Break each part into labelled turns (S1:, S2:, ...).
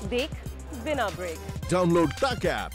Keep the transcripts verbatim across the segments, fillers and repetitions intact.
S1: देख बिना break.
S2: Download तक ऐप।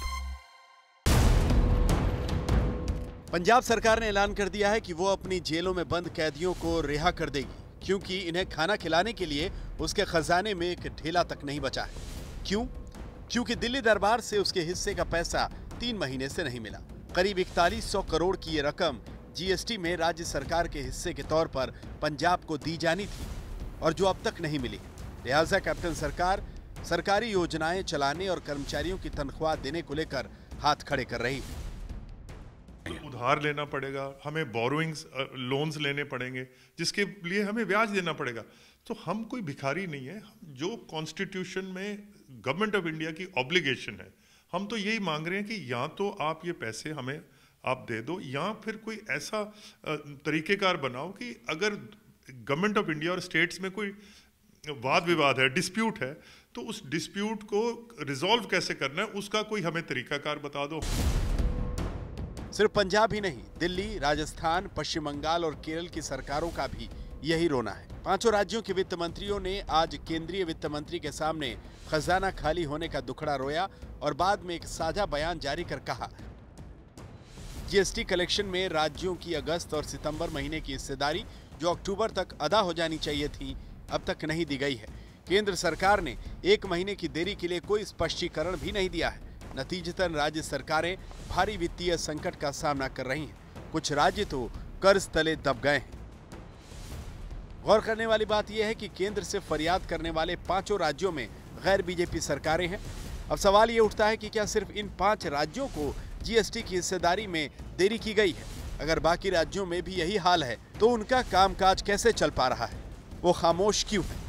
S3: पंजाब सरकार ने ऐलान कर दिया है कि वो अपनी जेलों में बंद कैदियों को रिहा कर देगी, क्योंकि इन्हें खाना खिलाने के लिए उसके खजाने में एक ढेला तक नहीं बचा है। क्यों? क्योंकि दिल्ली दरबार से उसके हिस्से का पैसा तीन महीने से नहीं मिला। करीब इकतालीस सौ करोड़ की ये रकम जीएसटी में राज्य सरकार के हिस्से के तौर पर पंजाब को दी जानी थी और जो अब तक नहीं मिली। लिहाजा कैप्टन सरकार सरकारी योजनाएं चलाने और कर्मचारियों की तनख्वाह देने को लेकर हाथ खड़े कर रही है।
S4: उधार लेना पड़ेगा, हमें बोरोइंग्स लोन्स लेने पड़ेंगे, जिसके लिए हमें ब्याज देना पड़ेगा। तो हम कोई भिखारी नहीं है। जो कॉन्स्टिट्यूशन में गवर्नमेंट ऑफ इंडिया की ऑब्लिगेशन है, हम तो यही मांग रहे हैं कि या तो आप ये पैसे हमें आप दे दो, या फिर कोई ऐसा तरीकेकार बनाओ कि अगर गवर्नमेंट ऑफ इंडिया और स्टेट्स में कोई वाद विवाद है, डिस्प्यूट है, तो उस डिस्प्यूट को रिजॉल्व कैसे करना है उसका कोई हमें तरीकाकार बता दो।
S3: सिर्फ पंजाब ही नहीं, दिल्ली, राजस्थान, पश्चिम बंगाल और केरल की सरकारों का भी यही रोना है। पांचों राज्यों के वित्त मंत्रियों ने आज केंद्रीय वित्त मंत्री के सामने खजाना खाली होने का दुखड़ा रोया और बाद में एक साझा बयान जारी कर कहा, जीएसटी कलेक्शन में राज्यों की अगस्त और सितंबर महीने की हिस्सेदारी जो अक्टूबर तक अदा हो जानी चाहिए थी, अब तक नहीं दी गई है। केंद्र सरकार ने एक महीने की देरी के लिए कोई स्पष्टीकरण भी नहीं दिया है। नतीजतन राज्य सरकारें भारी वित्तीय संकट का सामना कर रही हैं। कुछ राज्य तो कर्ज तले दब गए हैं। गौर करने वाली बात यह है कि केंद्र से फरियाद करने वाले पांचों राज्यों में गैर बीजेपी सरकारें हैं। अब सवाल ये उठता है कि क्या सिर्फ इन पांच राज्यों को जीएसटी की हिस्सेदारी में देरी की गई है? अगर बाकी राज्यों में भी यही हाल है तो उनका कामकाज कैसे चल पा रहा है? वो खामोश क्यों है?